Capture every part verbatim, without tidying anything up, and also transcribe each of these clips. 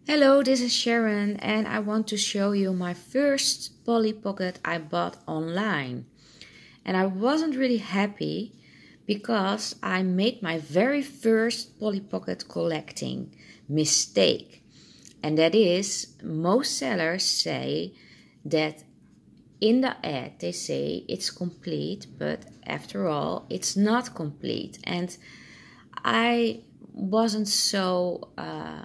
Hello, this is Sharon and I want to show you my first Polly Pocket I bought online. And I wasn't really happy because I made my very first Polly Pocket collecting mistake. And that is, most sellers say that in the ad they say it's complete, but after all it's not complete. And I wasn't so... Uh,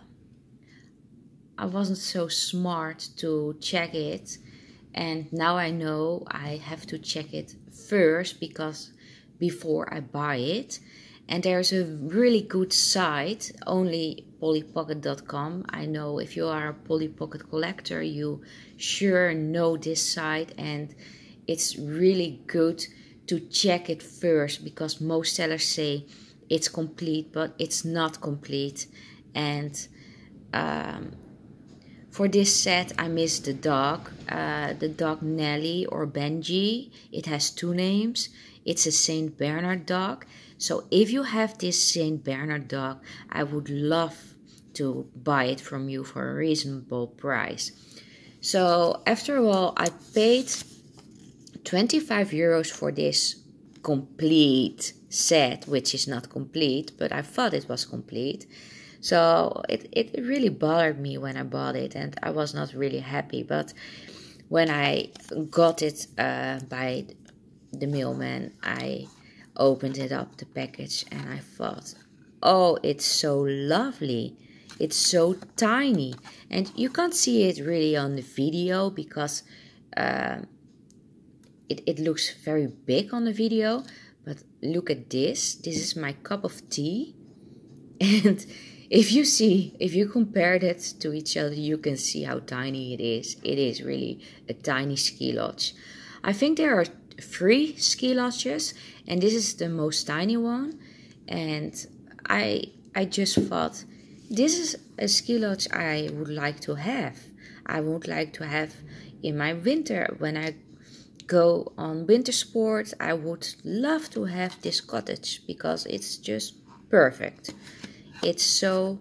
I wasn't so smart to check it, and now I know I have to check it first because before I buy it. And there's a really good site, only polly pocket dot com. I know if you are a Polly Pocket collector, you sure know this site, and it's really good to check it first because most sellers say it's complete, but it's not complete. And um, For this set, I missed the dog, uh, the dog Nelly or Benji. It has two names. It's a Saint Bernard dog. So if you have this Saint Bernard dog, I would love to buy it from you for a reasonable price. So after all, I paid twenty-five euros for this complete set, which is not complete, but I thought it was complete. So it, it really bothered me when I bought it, and I was not really happy. But when I got it uh, by the mailman, I opened it up, the package, and I thought, oh, it's so lovely. It's so tiny. And you can't see it really on the video because uh, it, it looks very big on the video. But look at this. This is my cup of tea. And if you see, if you compare that to each other, you can see how tiny it is. It is really a tiny ski lodge. I think there are three ski lodges, and this is the most tiny one. And I, I just thought, this is a ski lodge I would like to have. I would like to have in my winter, when I go on winter sports, I would love to have this cottage because it's just perfect. It's so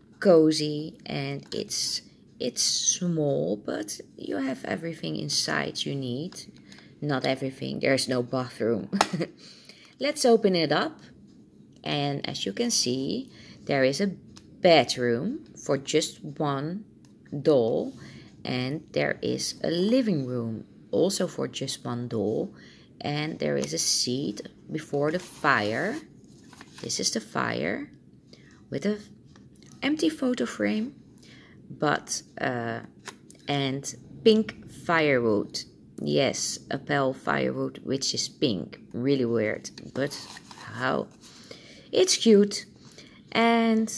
cozy and it's it's small, but you have everything inside you need. Not everything, there's no bathroom. Let's open it up, and as you can see, there is a bedroom for just one doll, and there is a living room also for just one doll, and there is a seat before the fire. This is the fire with a empty photo frame, but uh, and pink firewood. Yes, a pale firewood which is pink. Really weird, but how? It's cute. And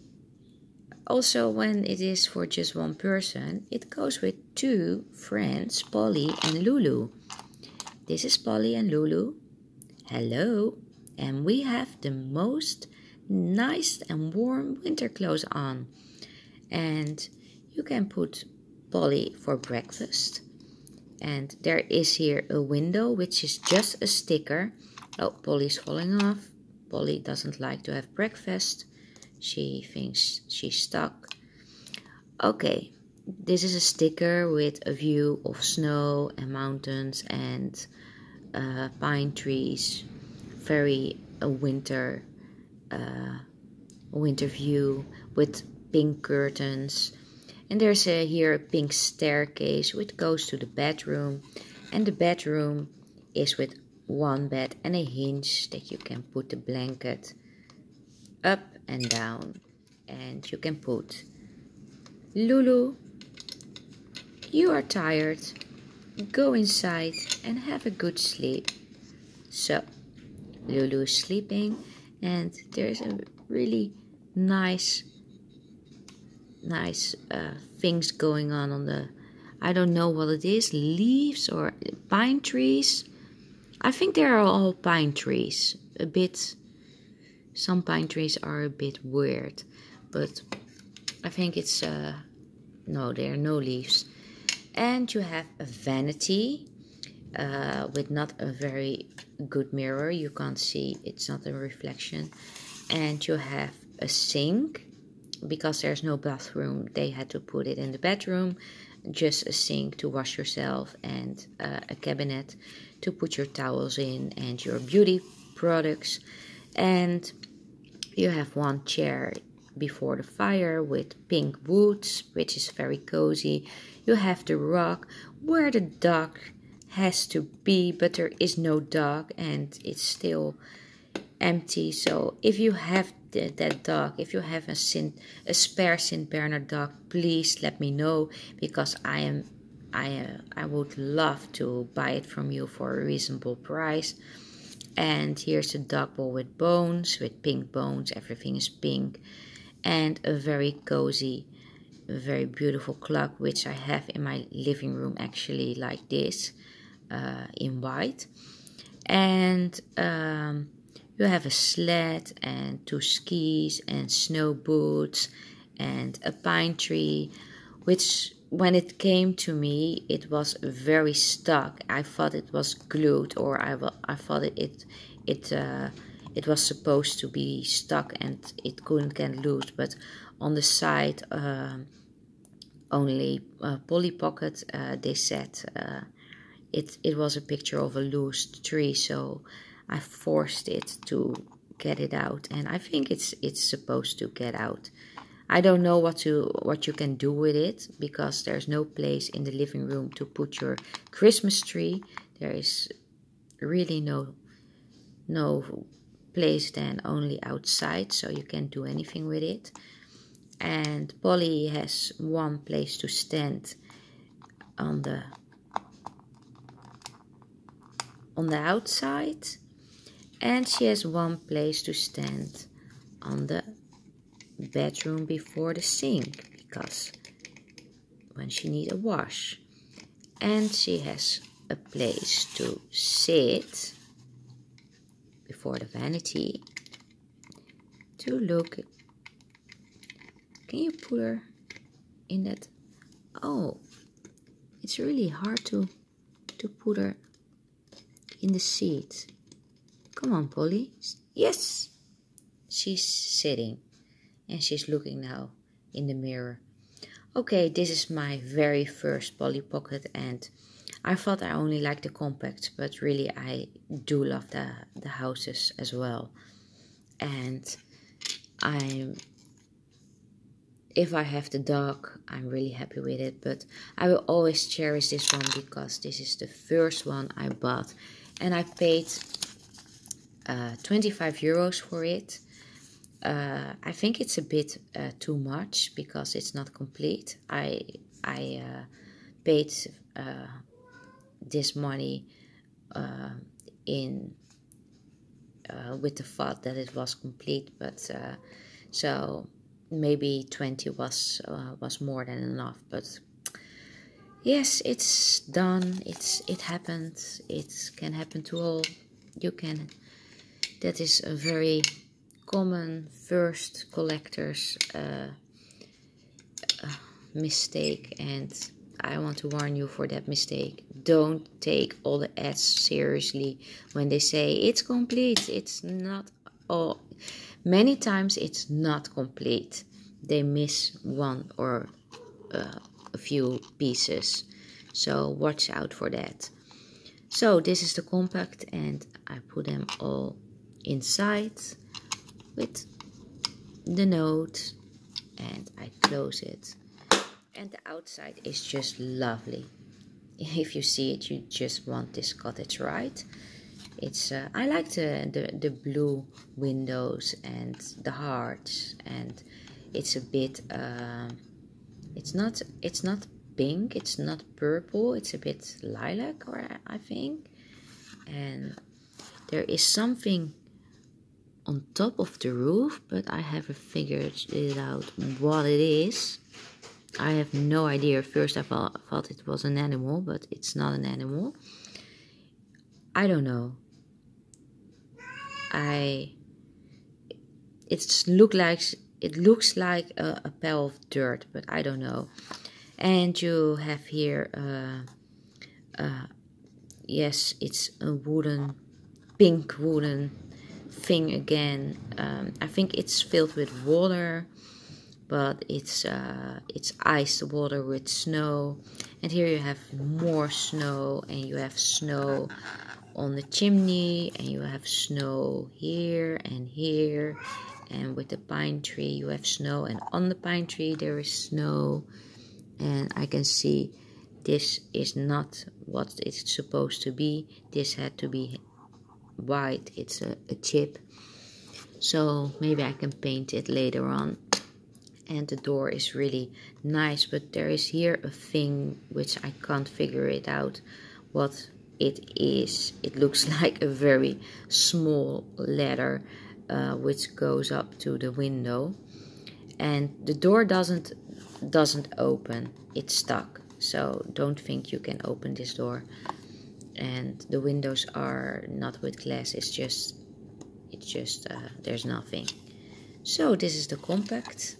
also, when it is for just one person, it goes with two friends, Polly and Lulu. This is Polly and Lulu. Hello. And we have the most nice and warm winter clothes on. And you can put Polly for breakfast. And there is here a window, which is just a sticker. Oh, Polly's falling off. Polly doesn't like to have breakfast. She thinks she's stuck. Okay, this is a sticker with a view of snow and mountains and uh, pine trees. Very a winter uh, winter view with pink curtains. And there's a, here a pink staircase which goes to the bedroom. And the bedroom is with one bed and a hinge that you can put the blanket up and down. And you can put, Lulu, you are tired. Go inside and have a good sleep. So, Lulu is sleeping, and there's a really nice nice uh, things going on on the, I don't know what it is, leaves or pine trees. I think they are all pine trees. A bit, some pine trees are a bit weird, but I think it's, uh, no, there are no leaves. And you have a vanity uh, with not a very good mirror. You can't see, it's not a reflection. And you have a sink because there's no bathroom, they had to put it in the bedroom. Just a sink to wash yourself and uh, a cabinet to put your towels in and your beauty products. And you have one chair before the fire with pink woods, which is very cozy. You have the rug where the dog has to be, but there is no dog and it's still empty. So if you have the, that dog, if you have a Saint, a spare Saint Bernard dog, please let me know, because I am I uh, I would love to buy it from you for a reasonable price. And here's a dog bowl with bones, with pink bones. Everything is pink, and a very cozy, very beautiful clock, which I have in my living room, actually, like this, uh, in white. And um, you have a sled and two skis and snow boots and a pine tree, which when it came to me, it was very stuck. I thought it was glued, or I, I thought it it it, uh, it was supposed to be stuck and it couldn't get loose. But on the side, uh, only uh, Polly Pocket, uh, they said uh, it it was a picture of a loose tree, so I forced it to get it out, and I think it's it's supposed to get out. I don't know what to what you can do with it, because there's no place in the living room to put your Christmas tree. There is really no no place then, only outside, so you can't do anything with it. And Polly has one place to stand on the on the outside, and she has one place to stand on the bedroom before the sink, because when she needs a wash. And she has a place to sit before the vanity to look. Can you put her in that? Oh, it's really hard to to put her in the seat. Come on, Polly. Yes, she's sitting. And she's looking now in the mirror. Okay, this is my very first Polly Pocket, and I thought I only liked the compact, but really I do love the, the houses as well. And I'm, if I have the dog, I'm really happy with it, but I will always cherish this one, because this is the first one I bought. And I paid uh, twenty-five euros for it. Uh, I think it's a bit uh, too much, because it's not complete. I I uh, paid uh, this money uh, in uh, with the thought that it was complete, but uh, so maybe twenty was uh, was more than enough. But yes, it's done. It's it happened. It can happen to all. You can. That is a very common first collector's uh, uh, mistake, and I want to warn you for that mistake. Don't take all the ads seriously when they say it's complete. It's not all. Many times it's not complete. They miss one or uh, a few pieces, so watch out for that. So this is the compact, and I put them all inside with the note, and I close it, and the outside is just lovely. If you see it, you just want this cottage, right? It's uh, I like the, the the blue windows and the hearts, and it's a bit uh, it's not it's not pink, it's not purple, it's a bit lilac, or I think, and there is something on top of the roof, but I haven't figured it out what it is. I have no idea. First I thought, thought it was an animal, but it's not an animal. I don't know. I it's look like it looks like a, a pile of dirt, but I don't know. And you have here uh, uh, yes, it's a wooden, pink wooden thing again. um, I think it's filled with water, but it's uh, it's iced water with snow. And here you have more snow, and you have snow on the chimney, and you have snow here and here, and with the pine tree you have snow, and on the pine tree there is snow. And I can see this is not what it's supposed to be. This had to be white. It's a, a chip, so maybe I can paint it later on. And the door is really nice, but there is here a thing which I can't figure it out what it is. It looks like a very small ladder uh, which goes up to the window, and the door doesn't doesn't open. It's stuck, so don't think you can open this door. And the windows are not with glass. It's just it's just uh, there's nothing. So this is the compact.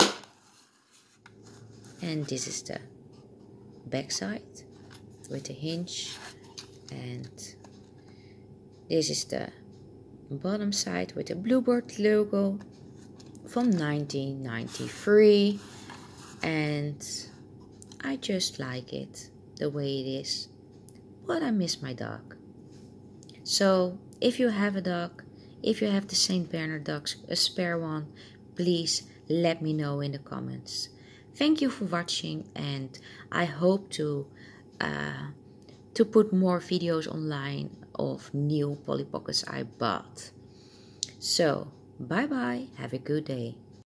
And this is the back side with the hinge, and this is the bottom side with the Bluebird logo from nineteen ninety-three, and I just like it the way it is, but I miss my dog. So if you have a dog, if you have the Saint Bernard dog, a spare one, please let me know in the comments. Thank you for watching, and I hope to uh, to put more videos online of new Polly Pockets I bought. So bye bye, have a good day.